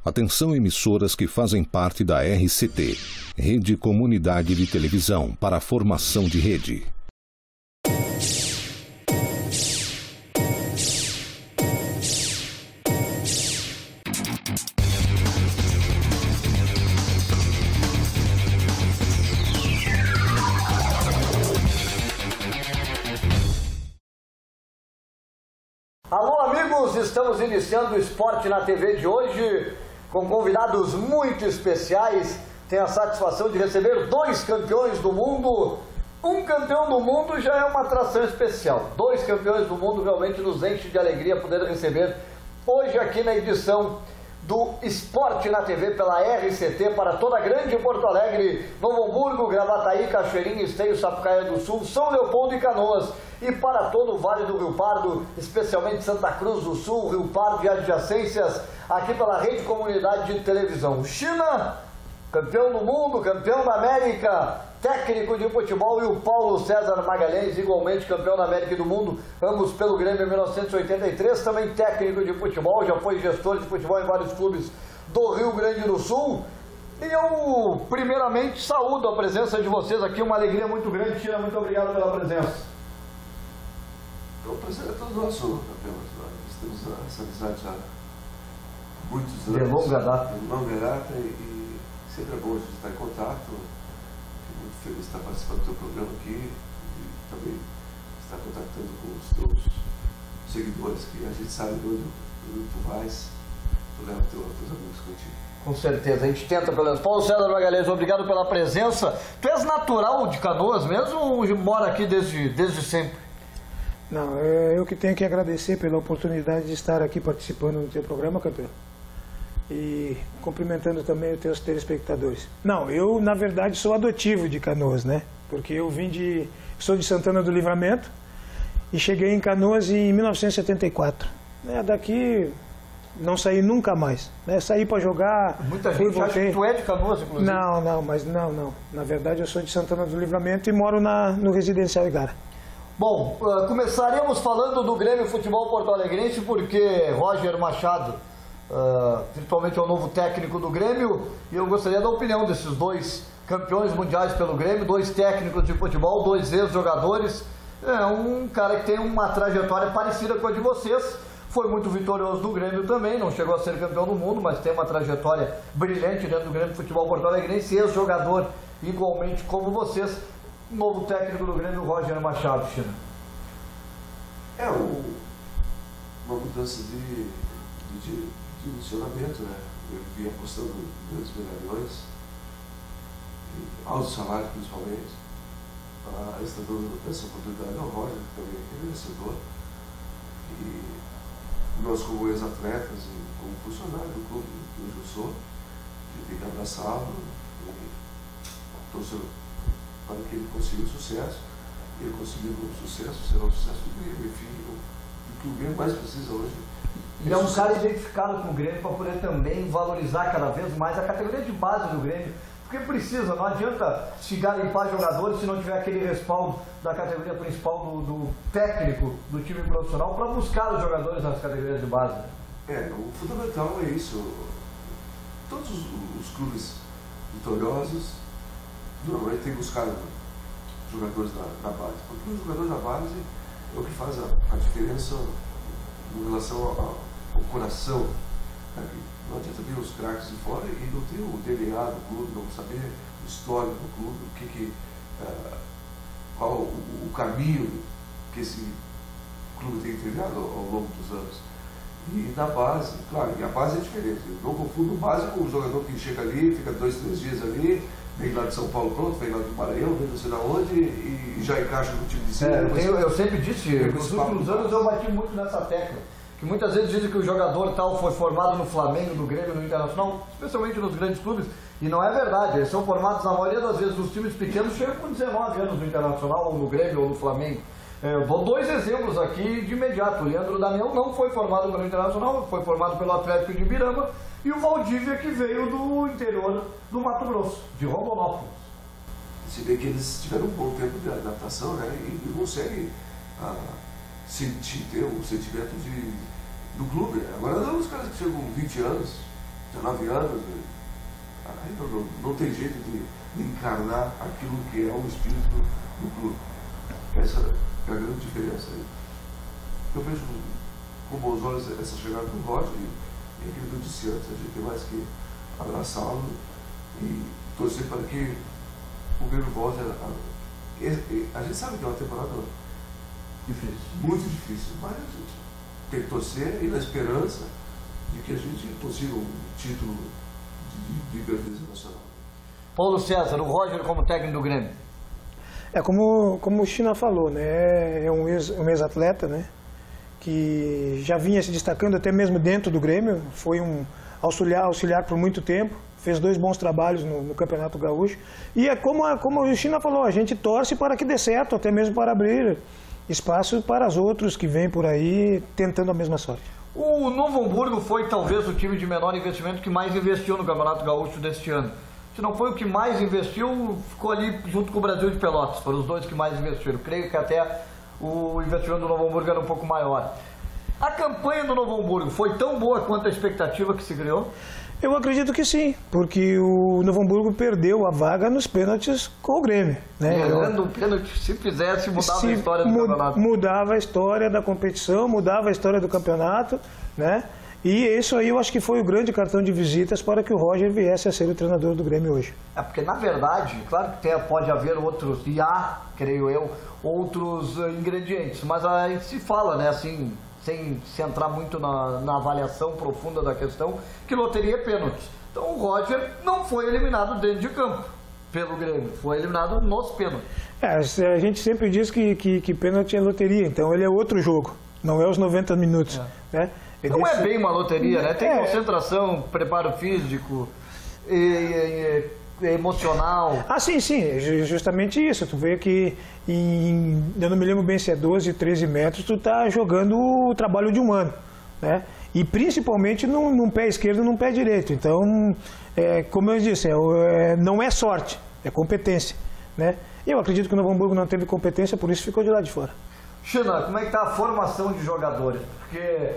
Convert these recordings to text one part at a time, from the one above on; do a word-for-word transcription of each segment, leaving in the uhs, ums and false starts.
Atenção emissoras que fazem parte da R C T, Rede Comunidade de Televisão para a Formação de Rede. Alô amigos, estamos iniciando o Esporte na T V de hoje com convidados muito especiais. Tenho a satisfação de receber dois campeões do mundo. Um campeão do mundo já é uma atração especial. Dois campeões do mundo realmente nos enche de alegria poder receber hoje aqui na edição do Esporte na T V pela R C T para toda a grande Porto Alegre, Novo Hamburgo, Gravataí, Cachoeirinha, Esteio, Sapucaia do Sul, São Leopoldo e Canoas e para todo o Vale do Rio Pardo, especialmente Santa Cruz do Sul, Rio Pardo e adjacências, aqui pela Rede Comunidade de Televisão. China, campeão do mundo, campeão da América, técnico de futebol, e o Paulo César Magalhães, igualmente campeão da América e do mundo, ambos pelo Grêmio em mil novecentos e oitenta e três, também técnico de futebol, já foi gestor de futebol em vários clubes do Rio Grande do Sul. E eu, primeiramente, saúdo a presença de vocês aqui, uma alegria muito grande. China, muito obrigado pela presença. O prazer é todo nosso, campeão. Nós temos essa amizade já há muitos anos. De longa data. De longa data e, e sempre é bom a gente estar em contato. Fico muito feliz de estar participando do teu programa aqui e também estar contactando com os teus seguidores, que a gente sabe onde, onde tu vais, tu leva teu, teus amigos contigo. Com certeza, a gente tenta pelo menos. Paulo César Magalhães, obrigado pela presença. Tu és natural de Canoas mesmo ou mora aqui desde, desde sempre? Não, é eu que tenho que agradecer pela oportunidade de estar aqui participando do teu programa, campeão. E cumprimentando também os teus telespectadores. Não, eu na verdade sou adotivo de Canoas, né? Porque eu vim de... sou de Santana do Livramento e cheguei em Canoas em mil novecentos e setenta e quatro. É, daqui não saí nunca mais. Né? Saí para jogar... Muita gente acha que tu é de Canoas, inclusive. Não, não, mas não, não. Na verdade eu sou de Santana do Livramento e moro na, no Residencial Igara. Bom, uh, começaremos falando do Grêmio Futebol Porto Alegrense, porque Roger Machado, uh, virtualmente é o novo técnico do Grêmio, e eu gostaria da opinião desses dois campeões mundiais pelo Grêmio, dois técnicos de futebol, dois ex-jogadores. É um cara que tem uma trajetória parecida com a de vocês, foi muito vitorioso do Grêmio também, não chegou a ser campeão do mundo, mas tem uma trajetória brilhante dentro do Grêmio Futebol Porto Alegrense, ex-jogador igualmente como vocês. Novo técnico do Grêmio, Roger Machado, China. É o, uma mudança de, de, de direcionamento, né? Eu vim apostando em grandes medalhões, altos salários principalmente. Ah, está dando essa oportunidade ao Roger, que também é vencedor. E nós, como ex-atletas e como funcionário do clube, que hoje eu sou, a gente tem que abraçá-lo e torcer para que ele consiga sucesso. Ele conseguindo um sucesso, será um sucesso do Grêmio. Enfim, o que o Grêmio mais precisa hoje. E é um cara identificado com o Grêmio para poder também valorizar cada vez mais a categoria de base do Grêmio. Porque precisa, não adianta se garimpar jogadores se não tiver aquele respaldo da categoria principal do, do técnico do time profissional para buscar os jogadores nas categorias de base. É, o fundamental é isso. Todos os, os clubes vitoriosos normalmente tem buscado jogadores da, da base, porque o jogador da base é o que faz a, a diferença em relação ao, ao coração. Né? Não adianta vir os craques de fora e não ter o D N A do clube, não saber a história do clube, o que que, uh, qual o, o caminho que esse clube tem trilhado ao, ao longo dos anos. E na base, claro, e a base é diferente. Eu não confundo o base com o jogador que chega ali, fica dois, três dias ali, vem lá de São Paulo pronto, vem lá do Maranhão, vem não sei de onde e, e já encaixa no time de cima. É, eu, tenho, eu sempre disse, nos últimos anos eu bati muito nessa tecla, que muitas vezes dizem que o jogador tal foi formado no Flamengo, no Grêmio, no Internacional, especialmente nos grandes clubes, e não é verdade, eles são formados na maioria das vezes nos times pequenos, chegam com dezenove anos no Internacional, ou no Grêmio, ou no Flamengo. Eu dou dois exemplos aqui de imediato. O Leandro Damião não foi formado pelo Internacional, foi formado pelo Atlético de Ibirama, e o Valdívia, que veio do interior do Mato Grosso, de Rondonópolis. Se vê que eles tiveram um bom tempo de adaptação, né? E, e conseguem ah, sentir, ter o sentimento de, do clube. Agora não, os caras que chegam com vinte anos, dezenove anos, aí não, não, não tem jeito de, de encarnar aquilo que é o espírito do, do clube. Essa é a grande diferença aí. Eu vejo com bons olhos essa chegada do Roger e, e aquilo que eu disse antes, a gente tem mais que abraçá-lo e torcer para que o Grêmio volte a, a, a gente sabe que é uma temporada difícil, muito difícil, mas a gente tem que torcer e na esperança de que a gente consiga um título de, de, de grandeza nacional. Paulo César, o Roger como técnico do Grêmio. É como, como o China falou, né? É um ex, um ex-atleta, né? Que já vinha se destacando até mesmo dentro do Grêmio, foi um auxiliar, auxiliar por muito tempo, fez dois bons trabalhos no, no Campeonato Gaúcho. E é como, como o China falou, a gente torce para que dê certo, até mesmo para abrir espaço para os outros que vêm por aí tentando a mesma sorte. O Novo Hamburgo foi talvez o time de menor investimento que mais investiu no Campeonato Gaúcho deste ano. Se não foi o que mais investiu, ficou ali junto com o Brasil de Pelotas, foram os dois que mais investiram. Creio que até o investimento do Novo Hamburgo era um pouco maior. A campanha do Novo Hamburgo foi tão boa quanto a expectativa que se criou? Eu acredito que sim, porque o Novo Hamburgo perdeu a vaga nos pênaltis com o Grêmio. Né? Errando o pênalti, se fizesse, mudava se a história do mu campeonato. Mudava a história da competição, mudava a história do campeonato, né? E isso aí eu acho que foi o grande cartão de visitas para que o Roger viesse a ser o treinador do Grêmio hoje. É porque, na verdade, claro que tem, pode haver outros, e há, creio eu, outros uh, ingredientes, mas a gente se fala, né, assim, sem se entrar muito na, na avaliação profunda da questão, que loteria é pênalti. Então o Roger não foi eliminado dentro de campo pelo Grêmio, foi eliminado nos pênaltis. É, a gente sempre diz que, que, que pênalti é loteria, então ele é outro jogo, não é os noventa minutos, é. né? Não desse... é bem uma loteria, né? Tem é. concentração, preparo físico, e, e, e, emocional. Ah, sim, sim, justamente isso. Tu vê que, em, eu não me lembro bem se é doze, treze metros, tu tá jogando o trabalho de um ano, né? E principalmente num, num pé esquerdo e num pé direito. Então, é, como eu disse, é, é, não é sorte, é competência, né? E eu acredito que o Novo Hamburgo não teve competência, por isso ficou de lado de fora. China, como é que está a formação de jogadores? Porque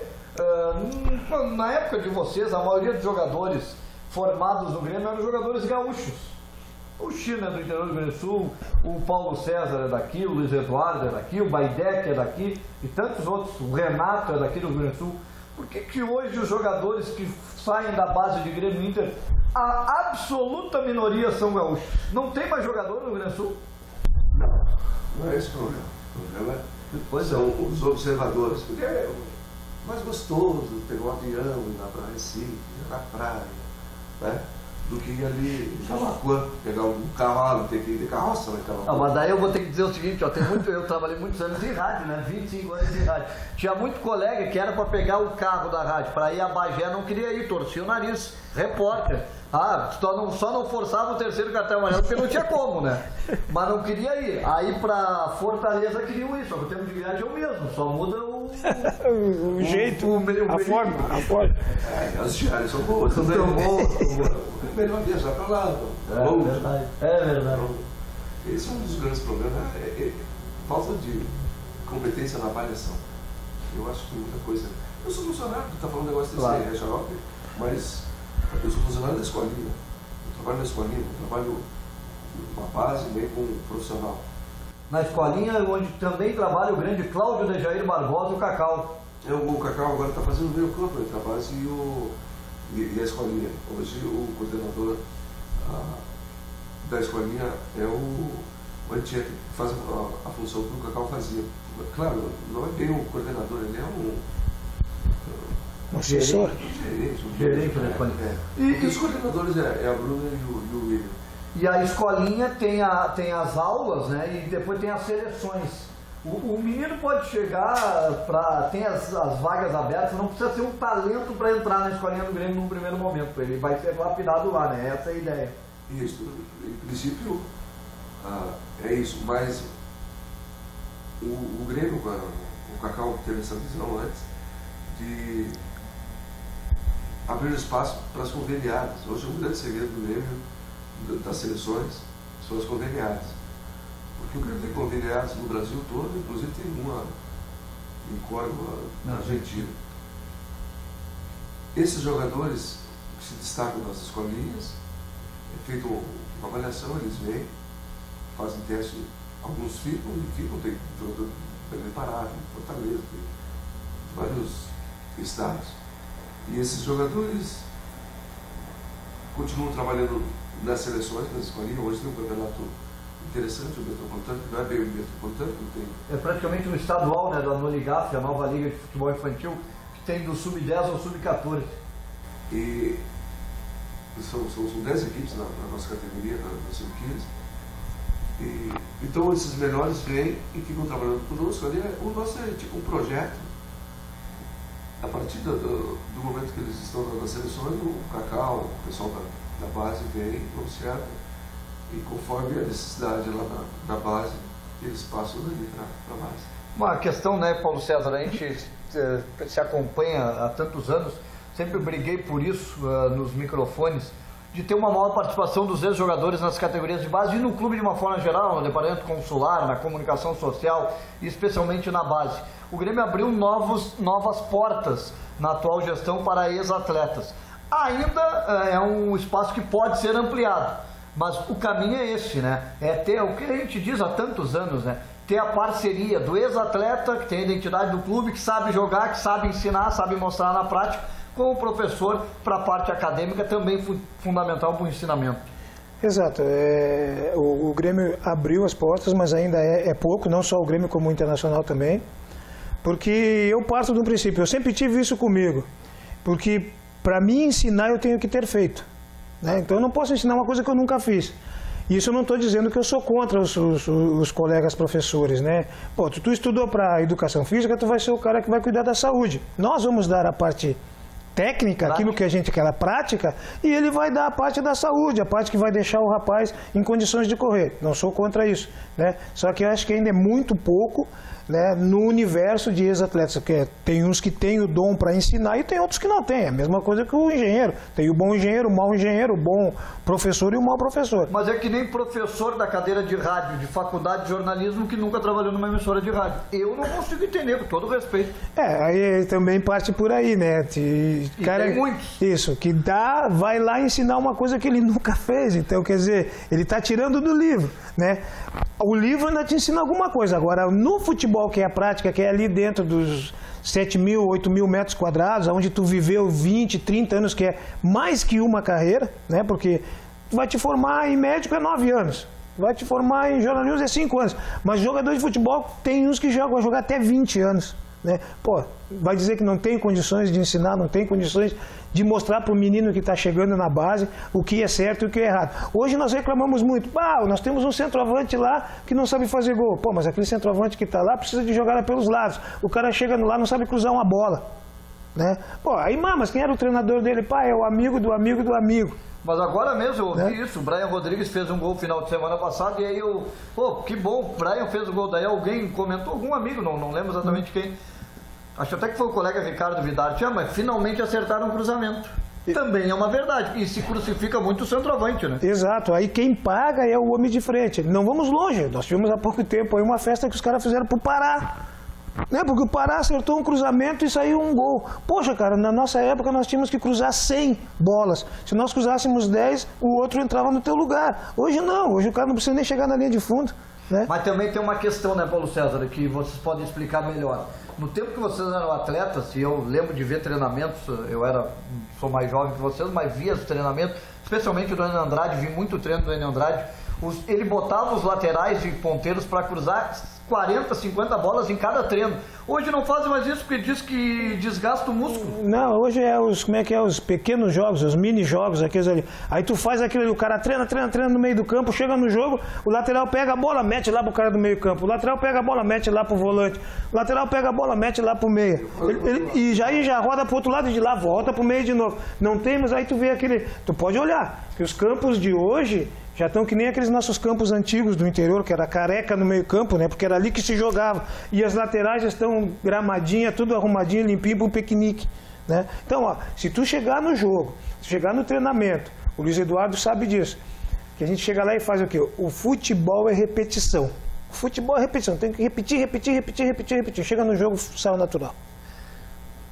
uh, na época de vocês, a maioria dos jogadores formados no Grêmio eram jogadores gaúchos. O China é do interior do Rio Grande do Sul, o Paulo César é daqui, o Luiz Eduardo é daqui, o Baidec é daqui e tantos outros, o Renato é daqui do Rio Grande do Sul. Por que que hoje os jogadores que saem da base de Grêmio e Inter, a absoluta minoria são gaúchos? Não tem mais jogador no Rio Grande do Sul? Não, não é esse o problema. O problema Pois são é. os observadores, porque é mais gostoso pegar um avião, ir lá para Recife, ir na praia, né? Do que ir ali em Camaquã, pegar um cavalo, ter que ir de carroça, né? Não, mas daí eu vou ter que dizer o seguinte, ó, tem muito, eu trabalhei muitos anos em rádio, né? vinte e cinco anos em rádio. Tinha muito colega que era para pegar o carro da rádio, para ir a Bagé, não queria ir, torcia o nariz, repórter. Ah, só não, só não forçava o terceiro cartão amarelo porque não tinha como, né? Mas não queria ir. Aí pra Fortaleza queriam ir, só que o tempo de viagem é o mesmo, só muda o... o, o jeito, o, meio, a, meio, forma, a forma. É, as diárias são boas também. São boas. É melhor viajar pra lá. É longe. Verdade. É verdade. Esse é um dos grandes problemas, é, é, é falta de competência na avaliação. Eu acho que tem muita coisa... Eu sou funcionário, tu tá falando um negócio desse claro. aí, é xarope, mas... Eu sou funcionário da escolinha, eu trabalho na escolinha, eu trabalho numa base meio com um profissional. Na escolinha, onde também trabalha o grande Cláudio Dejair Barbosa, o Cacau. É, o Cacau agora está fazendo o meio campo entre a base e, o, e, e a escolinha. Hoje o coordenador a, da escolinha é o, o Antieta, que faz a, a função que o Cacau fazia. Claro, não é bem o coordenador, ele é um... Um assessor? Gerente, um gerente da escolinha. É. E, e os coordenadores é, é a Bruna e o, e o William. E a escolinha tem, a, tem as aulas, né? E depois tem as seleções. O, o menino pode chegar para... Tem as, as vagas abertas, não precisa ter um talento para entrar na escolinha do Grêmio no primeiro momento. Ele vai ser lapidado lá, né? Essa é a ideia. Isso. Em princípio, ah, é isso. Mas o, o Grêmio, o Cacau teve essa visão antes de abrir espaço para as conveniadas. Hoje, um grande segredo do Grêmio, das seleções, são as conveniadas. Porque o Grêmio tem conveniadas no Brasil todo, inclusive tem uma em Córdoba, na Argentina. Esses jogadores se destacam nas escolinhas, é feita uma avaliação, eles vêm, fazem teste, alguns ficam e ficam, tem jogador Belém Pará, Fortaleza, tem vários estados. E esses jogadores continuam trabalhando nas seleções, nas escolinhas. Hoje tem um campeonato interessante, o Metropolitano, que não é bem o Metropolitano, não tem. É praticamente um estadual, né, da Noligaf, a nova liga de futebol infantil, que tem do sub dez ao sub quatorze. E são, são, são dez equipes na, na nossa categoria, na, na sub quinze. E, então esses menores vêm e ficam trabalhando conosco. Ali é, o nosso é tipo um projeto. A partir do, do, do momento que eles estão nas seleções, o Cacau, o pessoal da, da base vem, observa, e conforme a necessidade lá na, na base, eles passam dali para a base. Uma questão, né, Paulo César, a gente eh, se acompanha há tantos anos, sempre briguei por isso uh, nos microfones, de ter uma maior participação dos ex-jogadores nas categorias de base e no clube de uma forma geral, no departamento consular, na comunicação social e especialmente na base. O Grêmio abriu novos, novas portas na atual gestão para ex-atletas. Ainda uh, é um espaço que pode ser ampliado, mas o caminho é esse, né? É ter o que a gente diz há tantos anos, né? Ter a parceria do ex-atleta, que tem a identidade do clube, que sabe jogar, que sabe ensinar, sabe mostrar na prática, com o professor para a parte acadêmica também fu fundamental para o ensinamento. Exato. É, o, o Grêmio abriu as portas, mas ainda é, é pouco, não só o Grêmio como o Internacional também, porque eu parto de um princípio, eu sempre tive isso comigo, porque para mim ensinar eu tenho que ter feito, né? Então eu não posso ensinar uma coisa que eu nunca fiz. Isso eu não estou dizendo que eu sou contra os, os, os colegas professores, né? Pô, tu, tu estudou para educação física, tu vai ser o cara que vai cuidar da saúde. Nós vamos dar a parte técnica, aquilo que a gente quer, a prática, e ele vai dar a parte da saúde, a parte que vai deixar o rapaz em condições de correr. Não sou contra isso, né? Só que eu acho que ainda é muito pouco, né, no universo de ex-atletas, porque tem uns que têm o dom para ensinar e tem outros que não têm. É a mesma coisa que o engenheiro. Tem o bom engenheiro, o mau engenheiro, o bom professor e o mau professor. Mas é que nem professor da cadeira de rádio, de faculdade de jornalismo, que nunca trabalhou numa emissora de rádio. Eu não consigo entender, com todo respeito. É, aí também parte por aí, né? De, e cara, tem muitos. Isso, que dá, vai lá ensinar uma coisa que ele nunca fez. Então, quer dizer, ele está tirando do livro, né? O livro ainda te ensina alguma coisa. Agora, no futebol, que é a prática, que é ali dentro dos sete mil, oito mil metros quadrados, onde tu viveu vinte, trinta anos, que é mais que uma carreira, né? Porque tu vai te formar em médico é nove anos, vai te formar em jornalismo é cinco anos, mas jogador de futebol tem uns que jogam, jogar até vinte anos, né? Pô, vai dizer que não tem condições de ensinar, não tem condições de mostrar para o menino que está chegando na base o que é certo e o que é errado. Hoje nós reclamamos muito, ah, nós temos um centroavante lá que não sabe fazer gol. Pô, mas aquele centroavante que está lá precisa de jogar pelos lados. O cara chega lá, não sabe cruzar uma bola, né? Pô, aí, mas quem era o treinador dele? Pá, é o amigo do amigo do amigo. Mas agora mesmo eu ouvi, né, isso, o Brian Rodrigues fez um gol no final de semana passado e aí eu, pô, que bom, o Brian fez o gol, daí alguém comentou, algum amigo, não, não lembro exatamente quem, acho até que foi o colega Ricardo Vidarte, ah, mas finalmente acertaram um cruzamento. Também é uma verdade, e se crucifica muito o centroavante, né? Exato, aí quem paga é o homem de frente. Não vamos longe, nós tivemos há pouco tempo aí uma festa que os caras fizeram pro Pará, né? Porque o Pará acertou um cruzamento e saiu um gol. Poxa, cara, na nossa época nós tínhamos que cruzar cem bolas. Se nós cruzássemos dez, o outro entrava no teu lugar. Hoje não, hoje o cara não precisa nem chegar na linha de fundo, né? Mas também tem uma questão, né, Paulo César, que vocês podem explicar melhor. No tempo que vocês eram atletas, e eu lembro de ver treinamentos, eu era, sou mais jovem que vocês, mas via os treinamentos, especialmente do Enio Andrade, vi muito treino do Enio Andrade, os, ele botava os laterais e ponteiros para cruzar quarenta, cinquenta bolas em cada treino. Hoje não fazem mais isso porque diz que desgasta o músculo. Não, hoje é os, como é que é, os pequenos jogos, os mini jogos, aqueles ali. Aí tu faz aquilo ali, o cara treina, treina, treina no meio do campo, chega no jogo, o lateral pega a bola, mete lá pro cara do meio campo, o lateral pega a bola, mete lá pro volante, o lateral pega a bola, mete lá pro meio. Ele, ele, e já, aí já roda pro outro lado de lá, volta pro meio de novo. Não temos, aí tu vê aquele, tu pode olhar, que os campos de hoje já estão que nem aqueles nossos campos antigos do interior, que era careca no meio campo, né? Porque era ali que se jogava. E as laterais já estão gramadinhas, tudo arrumadinho, limpinho para um piquenique, né? Então, ó, se tu chegar no jogo, se chegar no treinamento, o Luiz Eduardo sabe disso, que a gente chega lá e faz o quê? O futebol é repetição. O futebol é repetição, tem que repetir, repetir, repetir, repetir, repetir. Chega no jogo, sai o natural.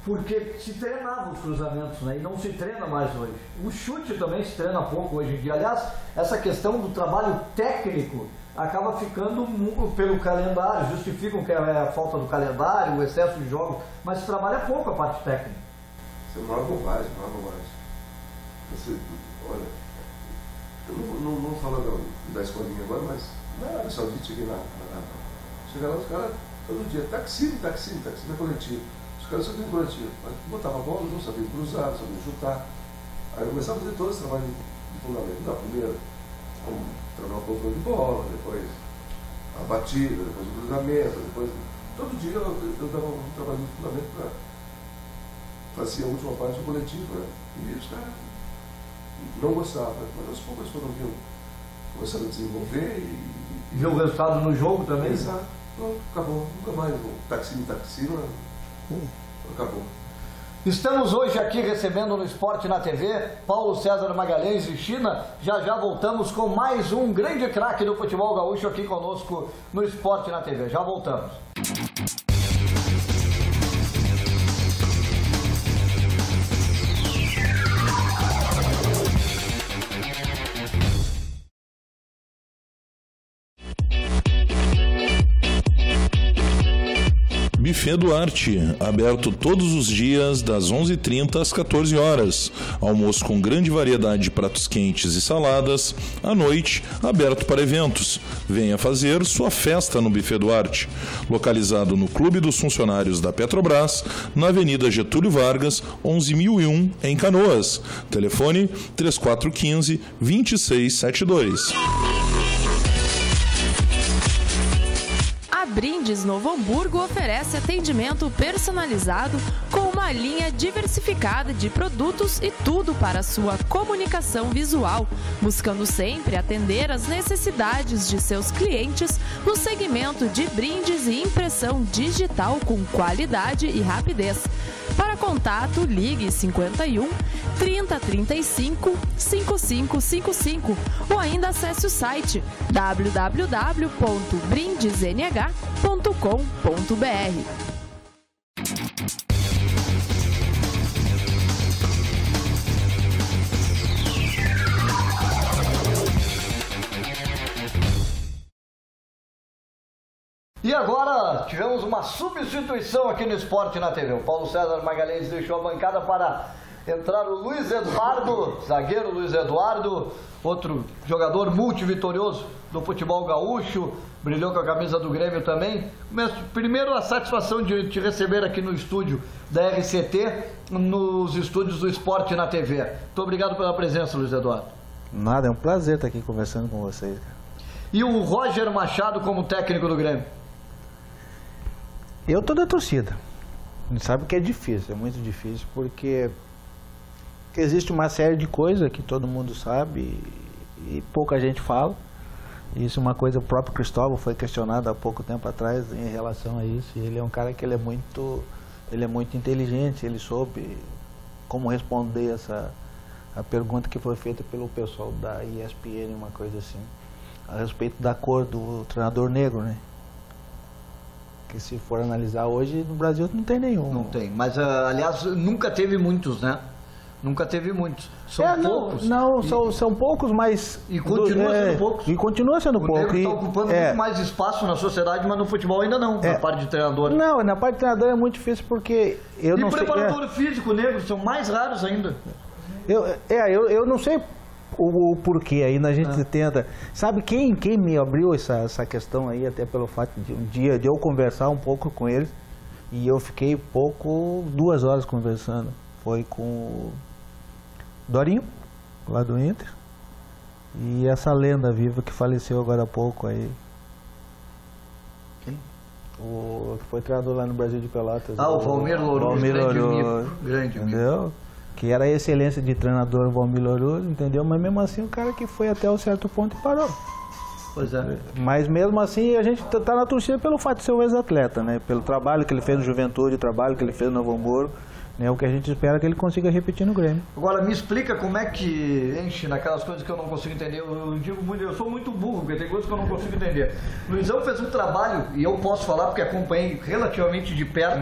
porque se treinava os cruzamentos, né? E não se treina mais hoje. O chute também se treina pouco hoje em dia. Aliás, essa questão do trabalho técnico acaba ficando pelo calendário, justificam que é a falta do calendário, o excesso de jogos, mas se trabalha pouco a parte técnica. Isso é uma bobagem, uma bobagem. Você, olha, eu não, não, não falo da, da escolinha agora, mas na Arábia Saudita, cheguei lá, na, chega lá os caras todo dia, taxi, taxi, taxi da coletiva. Os caras só tinham coletivo. Botava a bola, não sabiam cruzar, não sabiam chutar. Aí eu começava a fazer todo esse trabalho de fundamento. Não, primeiro, vamos trabalhar o controle de bola, depois a batida, depois o cruzamento, depois. Todo dia eu, eu dava um trabalho de fundamento para fazer a última parte do coletivo. Né? E os caras não gostavam, mas aos poucos foram vindo, começaram a desenvolver e. e Viu o resultado no jogo também? Exato. Pronto, acabou. Nunca mais. O taxi no taxi, não é? Acabou. Estamos hoje aqui recebendo no Esporte na T V Paulo César Magalhães de China. Já já voltamos com mais um grande craque do futebol gaúcho aqui conosco no Esporte na T V. Já voltamos. Buffet Duarte, aberto todos os dias das onze e trinta às quatorze horas. Almoço com grande variedade de pratos quentes e saladas. À noite, aberto para eventos. Venha fazer sua festa no Buffet Duarte. Localizado no Clube dos Funcionários da Petrobras, na Avenida Getúlio Vargas, onze mil e um, em Canoas. Telefone três quatro um cinco, dois seis sete dois. A Brindes Novo Hamburgo oferece atendimento personalizado com uma linha diversificada de produtos e tudo para a sua comunicação visual, buscando sempre atender às necessidades de seus clientes no segmento de brindes e impressão digital com qualidade e rapidez. Para contato, ligue cinquenta e um, trinta, trinta e cinco, cinquenta e cinco cinquenta e cinco ou ainda acesse o site w w w ponto brindes n h ponto com ponto b r. E agora tivemos uma substituição aqui no Esporte na T V. O Paulo César Magalhães deixou a bancada para entrar o Luiz Eduardo, zagueiro Luiz Eduardo, outro jogador multivitorioso do futebol gaúcho, brilhou com a camisa do Grêmio também. Primeiro, a satisfação de te receber aqui no estúdio da R C T, nos estúdios do Esporte na T V. Muito obrigado pela presença, Luiz Eduardo. Nada, é um prazer estar aqui conversando com vocês. E o Roger Machado como técnico do Grêmio? Eu tô da torcida. A gente sabe que é difícil, é muito difícil, porque existe uma série de coisas que todo mundo sabe e, e pouca gente fala. Isso é uma coisa, o próprio Cristóvão foi questionado há pouco tempo atrás em relação a isso. E ele é um cara que ele é muito, ele é muito inteligente, ele soube como responder essa a pergunta que foi feita pelo pessoal da E S P N, uma coisa assim, a respeito da cor do treinador negro, né? Que se for analisar hoje, no Brasil não tem nenhum. Não tem, mas aliás, nunca teve muitos, né? Nunca teve muitos. São é, poucos. Não, não e, são, são poucos, mas... E continua é, sendo poucos. E continua sendo o pouco. O negro está ocupando é, muito mais espaço na sociedade, mas no futebol ainda não, é, na parte de treinador. Não, na parte de treinador é muito difícil porque... Eu e não preparador sei, é, físico negro são mais raros ainda. Eu, é, eu, eu não sei o, o porquê ainda a gente é. tenta... Sabe quem, quem me abriu essa, essa questão aí, até pelo fato de um dia de eu conversar um pouco com eles, e eu fiquei pouco, duas horas conversando, foi com o Dorinho, lá do Inter, e essa lenda viva que faleceu agora há pouco aí. Quem? O que foi treinador lá no Brasil de Pelotas. Ah, o Valmir Louros, grande amigo. Grande amigo. Que era a excelência de treinador Valmir Louros, entendeu? Mas mesmo assim o cara que foi até um certo ponto e parou. Pois é. Mas mesmo assim a gente está na torcida pelo fato de ser um ex-atleta, né? Pelo trabalho que ele fez no Juventude, o trabalho que ele fez no Novo Hamburgo, né? O que a gente espera é que ele consiga repetir no Grêmio. Agora me explica como é que enche naquelas coisas que eu não consigo entender. Eu digo muito, eu sou muito burro, porque tem coisas que eu não consigo entender. Luizão fez um trabalho, e eu posso falar porque acompanhei relativamente de perto, hum.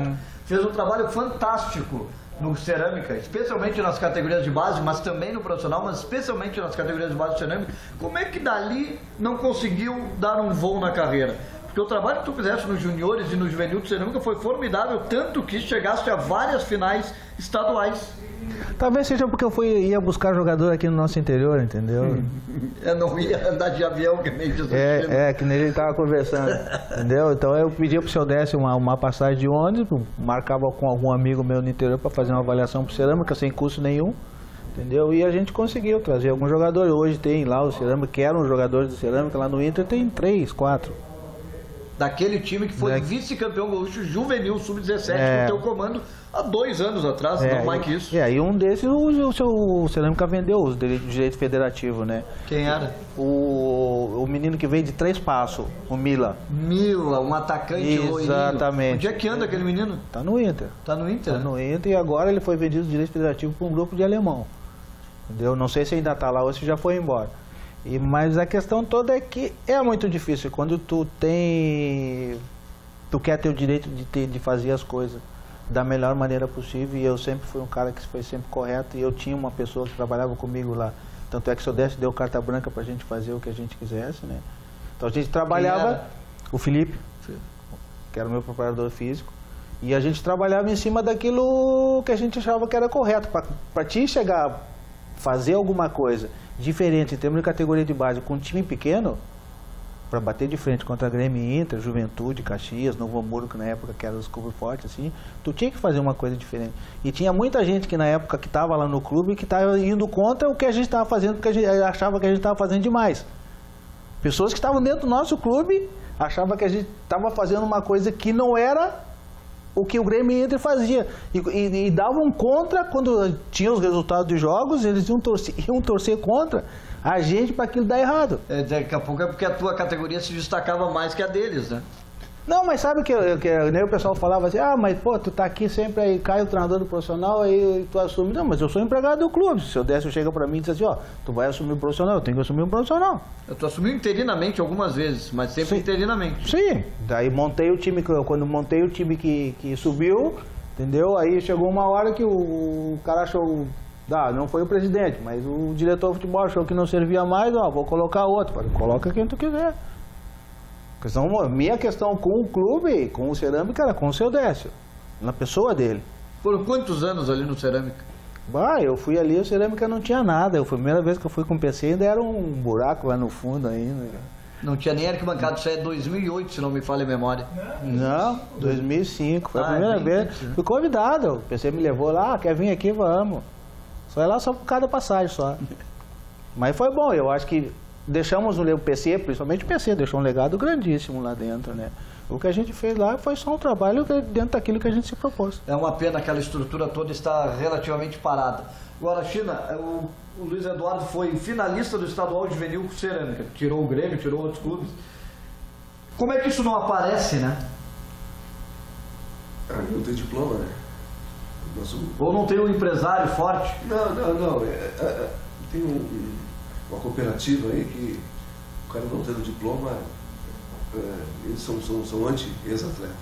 fez um trabalho fantástico no Cerâmica, especialmente nas categorias de base, mas também no profissional, mas especialmente nas categorias de base do Cerâmica. Como é que dali não conseguiu dar um voo na carreira? Porque o trabalho que tu fizeste nos juniores e no juvenil do Cerâmica foi formidável, tanto que chegaste a várias finais estaduais. Talvez seja porque eu fui, ia buscar jogador aqui no nosso interior, entendeu? Eu não ia andar de avião, que nem Jesus. É, é, que nem ele estava conversando, entendeu? Então eu pedi para o seu Décio uma, uma passagem de ônibus, marcava com algum amigo meu no interior para fazer uma avaliação para o Cerâmica, sem custo nenhum, entendeu? E a gente conseguiu trazer alguns jogadores. Hoje tem lá o Cerâmica, que eram jogadores do Cerâmica, lá no Inter tem três, quatro. Daquele time que foi Da... vice-campeão gaúcho juvenil sub dezessete é... no teu comando há dois anos atrás, é, não mais que isso. É, e um desses o, o seu Cerâmica vendeu os direitos de direito federativo, né? Quem era? O, o menino que veio de Três Passos, o Mila. Mila, um atacante loirinho. Exatamente. Onde é que anda aquele menino? Tá no Inter. Tá no Inter? Tá no Inter e agora ele foi vendido de direito federativo para um grupo de alemão. Entendeu? Não sei se ainda tá lá ou se já foi embora. E, mas a questão toda é que é muito difícil quando tu tem... Tu quer ter o direito de, ter, de fazer as coisas da melhor maneira possível, e eu sempre fui um cara que foi sempre correto, e eu tinha uma pessoa que trabalhava comigo lá. Tanto é que o seu Décio deu carta branca pra gente fazer o que a gente quisesse, né? Então a gente trabalhava, o Felipe, que era o meu preparador físico, e a gente trabalhava em cima daquilo que a gente achava que era correto. Para ti chegar, fazer alguma coisa diferente em termos de categoria de base com um time pequeno, para bater de frente contra a Grêmio e Inter, Juventude, Caxias, Novo Hamburgo, que na época que era os clubes fortes, assim, tu tinha que fazer uma coisa diferente. E tinha muita gente que na época que estava lá no clube que estava indo contra o que a gente estava fazendo, porque a gente achava que a gente estava fazendo demais. Pessoas que estavam dentro do nosso clube achavam que a gente estava fazendo uma coisa que não era o que o Grêmio e Inter fazia. E, e, e davam contra quando tinha os resultados dos jogos, eles iam torcer, iam torcer contra a gente para aquilo dar errado. É, daqui a pouco é porque a tua categoria se destacava mais que a deles, né? Não, mas sabe que, que nem o pessoal falava assim, ah, mas pô, tu tá aqui sempre, aí cai o treinador do profissional, aí tu assume. Não, mas eu sou empregado do clube. Se eu Décio chega pra mim e diz assim, ó, tu vai assumir o profissional, eu tenho que assumir o profissional. Eu tô assumindo interinamente algumas vezes, mas sempre Sim. interinamente. Sim, daí montei o time, quando montei o time que, que subiu, entendeu? Aí chegou uma hora que o, o cara achou, ah, não foi o presidente, mas o diretor de futebol achou que não servia mais, ó, vou colocar outro. Falei, coloca quem tu quiser. Questão, minha questão com o clube, com o Cerâmica, era com o seu Décio, na pessoa dele. Por quantos anos ali no Cerâmica? Bah, eu fui ali, o Cerâmica não tinha nada. Eu, foi a primeira vez que eu fui com o P C, ainda era um buraco lá no fundo ainda. Não tinha nem arquibancada, isso é dois mil e oito, se não me falha a memória. Não, dois mil e cinco, foi a Ah, primeira bem vez. antes, né? Fui convidado, o P C me levou lá, quer vir aqui, vamos. Só é lá só por cada passagem só. Mas foi bom, eu acho que deixamos o P C, principalmente o P C, deixou um legado grandíssimo lá dentro, né? O que a gente fez lá foi só um trabalho dentro daquilo que a gente se propôs. É uma pena aquela estrutura toda estar relativamente parada. Agora, China, o, o Luiz Eduardo foi finalista do estadual juvenil com Cerâmica, tirou o Grêmio, tirou outros clubes. Como é que isso não aparece, né? Ah, não tem diploma, né? Nosso... Ou não tem um empresário forte? Não, não, não. É, é, é, tem um, um, uma cooperativa aí que o cara não tendo diploma, é, eles são, são, são anti-ex-atleta.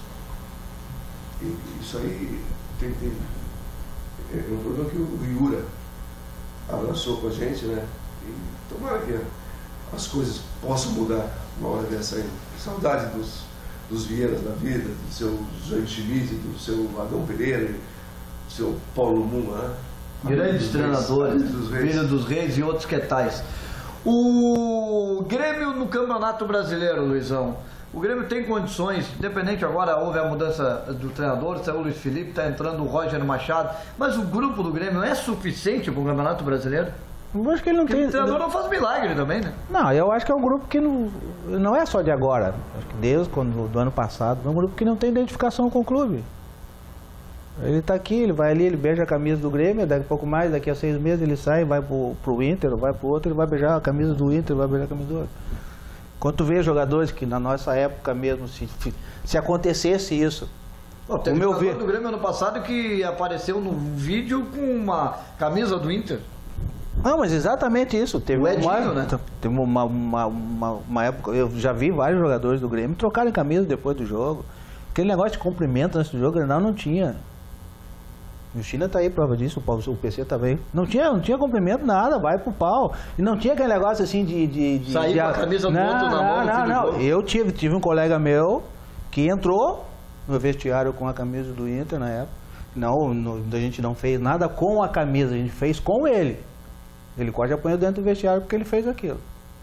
E isso aí tem, tem, é um problema que o Iura abraçou com a gente, né? E tomara que as coisas possam mudar uma hora dessa aí. Saudade dos, dos Vieiras da vida, do seu Jair Schmidt, do seu Adão Pereira, do seu Paulo Muma, né? Grandes treinadores, Filho dos Reis e outros que tais. O Grêmio no Campeonato Brasileiro, Luizão. O Grêmio tem condições, independente agora, houve a mudança do treinador, saiu o Luiz Felipe, está entrando o Roger Machado, mas o grupo do Grêmio é suficiente para o Campeonato Brasileiro? Eu acho que ele não Porque tem... o treinador não faz milagre também, né? Não, eu acho que é um grupo que não, não é só de agora. Acho que desde quando, do ano passado, é um grupo que não tem identificação com o clube. Ele está aqui, ele vai ali, ele beija a camisa do Grêmio, daqui a pouco mais, daqui a seis meses ele sai, vai pro, pro Inter, vai pro outro, ele vai beijar a camisa do Inter, vai beijar a camisa do outro. Quando tu vê jogadores que na nossa época mesmo, se, se acontecesse isso... Pô, teve o meu um jogador ver... do Grêmio ano passado que apareceu no vídeo com uma camisa do Inter. Não, mas exatamente isso. Teve O Edinho, uma, né? Teve uma, uma, uma, uma época, eu já vi vários jogadores do Grêmio trocarem camisa depois do jogo. Aquele negócio de cumprimento antes do jogo, Grenal não tinha. O China tá aí, prova disso, o, Paulo, o P C também. Não tinha, não tinha cumprimento, nada, vai pro pau. E não tinha aquele negócio assim de... de, de sair de, com a camisa do não, outro na mão. Não, não, não. Eu tive, tive um colega meu que entrou no vestiário com a camisa do Inter na época. Não, no, a gente não fez nada com a camisa, a gente fez com ele. Ele quase apanhou dentro do vestiário porque ele fez aquilo.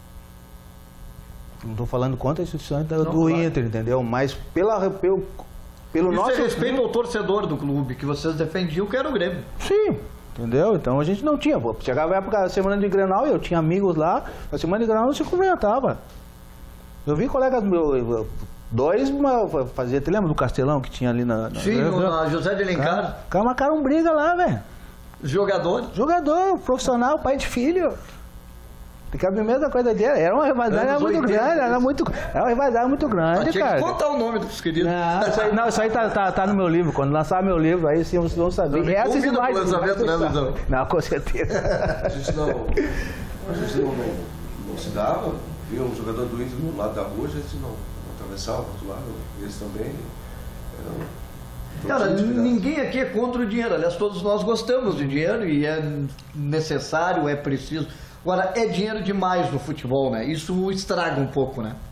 Não estou falando contra a instituição do claro. Inter, entendeu? Mas pela, pelo... Pelo Isso nosso é respeito ao torcedor do clube, que vocês defendiam, que era o Grêmio. Sim, entendeu? Então a gente não tinha. Chegava a época da semana de Grenal e eu tinha amigos lá, na semana de Grenal não se cumprimentava. Eu vi colegas meus, dois fazia, te lembra do Castelão que tinha ali na... na Sim, na José de Alencar. Cara, marcaram briga lá, velho. Jogador? Jogador, profissional, pai de filho. Porque a mesma coisa dele, era uma rivalidade era muito grande, era, muito, era uma rivalidade muito grande, ah, tinha cara. Que contar o nome dos queridos. Não, isso aí, não, isso aí tá, tá, tá no meu livro. Quando lançar meu livro, aí sim vocês vão saber. E essas imagens. Lançamento, né, Luizão? Não, com certeza. A gente não, a gente não, não, não se dava, via um jogador do Inter no lado da rua, a gente não, não atravessava para o outro lado, eles também eram. Cara, ninguém aqui é contra o dinheiro. Aliás, todos nós gostamos de dinheiro e é necessário, é preciso. Agora, é dinheiro demais no futebol, né? Isso estraga um pouco, né?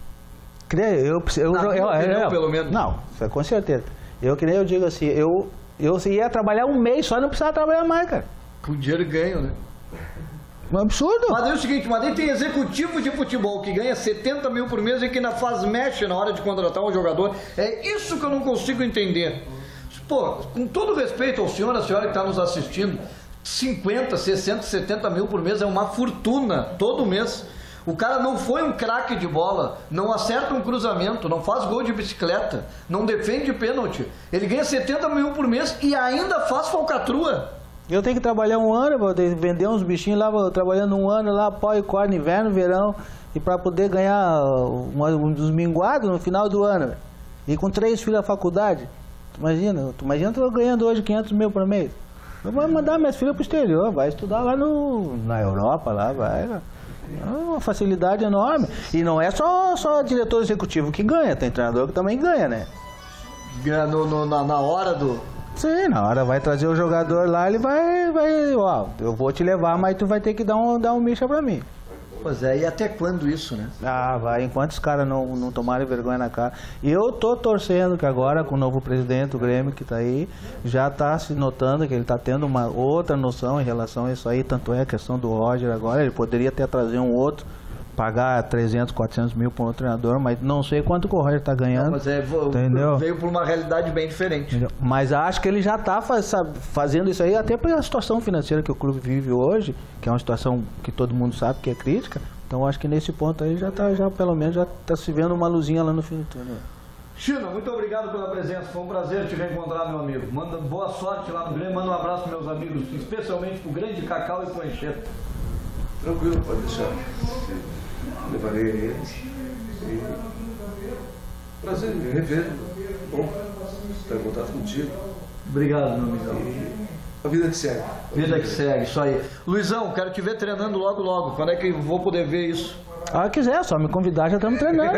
Eu, eu, Na eu, opinião, eu, pelo menos. Não, com certeza. Eu que nem eu digo assim, eu, eu ia trabalhar um mês só, não precisava trabalhar mais, cara. Com dinheiro ganho, né? Um absurdo. Mas é o seguinte, mas aí tem executivo de futebol que ganha setenta mil por mês e que ainda faz mexe na hora de contratar um jogador. É isso que eu não consigo entender. Pô, com todo respeito ao senhor, a senhora que está nos assistindo, cinquenta, sessenta, setenta mil por mês é uma fortuna todo mês. O cara não foi um craque de bola, não acerta um cruzamento, não faz gol de bicicleta, não defende pênalti. Ele ganha setenta mil por mês e ainda faz falcatrua. Eu tenho que trabalhar um ano, vou vender uns bichinhos lá, vou trabalhando um ano lá, pó e corda, inverno, verão, e para poder ganhar um dos minguados no final do ano. E com três filhos da faculdade, tu imagina, tu imagina tu ganhando hoje quinhentos mil por mês. Eu vou mandar minhas filhas pro exterior, vai estudar lá no, na Europa, lá, vai. É uma facilidade enorme. E não é só, só diretor executivo que ganha, tem treinador que também ganha, né? Ganha no, no, na, na hora do... Sim, na hora vai trazer o jogador lá, ele vai, vai, ó, eu vou te levar, mas tu vai ter que dar um, dar um micha pra mim. Pois é, e até quando isso, né? Ah, vai, enquanto os caras não, não tomarem vergonha na cara. E eu tô torcendo que agora, com o novo presidente do Grêmio que tá aí, já tá se notando que ele tá tendo uma outra noção em relação a isso aí, tanto é a questão do Roger agora, ele poderia até trazer um outro, pagar trezentos, quatrocentos mil para um treinador, mas não sei quanto que o Roger tá ganhando. Não, mas é, entendeu? Veio por uma realidade bem diferente. Entendeu? Mas acho que ele já tá faz, fazendo isso aí, até pela situação financeira que o clube vive hoje, que é uma situação que todo mundo sabe que é crítica. Então acho que nesse ponto aí já tá, já pelo menos já tá se vendo uma luzinha lá no fim do túnel. China, muito obrigado pela presença, foi um prazer te reencontrar, meu amigo. Manda boa sorte lá no Grêmio, manda um abraço para meus amigos, especialmente pro grande Cacau e pro Anchieta. Tranquilo, pode deixar. Levarei eles. E... prazer em rever. Bom estar em contato contigo. Obrigado, meu amigão. E... a vida que segue. Vida que segue, isso aí. Luizão, quero te ver treinando logo, logo. Quando é que eu vou poder ver isso? Ah, quiser, só me convidar, já estamos treinando.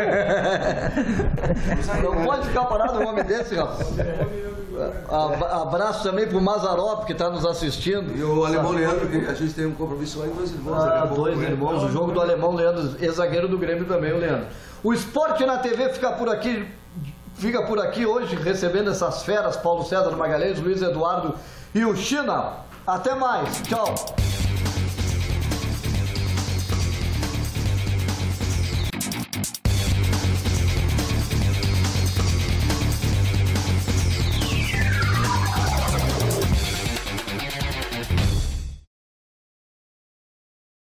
Não pode ficar parado um homem desse, rapaz. Abraço também pro Mazarop, que está nos assistindo. E o Alemão Leandro, que a gente tem um compromisso lá em dois irmãos. Ah, dois irmãos, o jogo do Alemão Leandro, ex-zagueiro do Grêmio também, o Leandro. O Esporte na T V fica por aqui, fica por aqui hoje, recebendo essas feras, Paulo César Magalhães, Luiz Eduardo e o China. Até mais, tchau.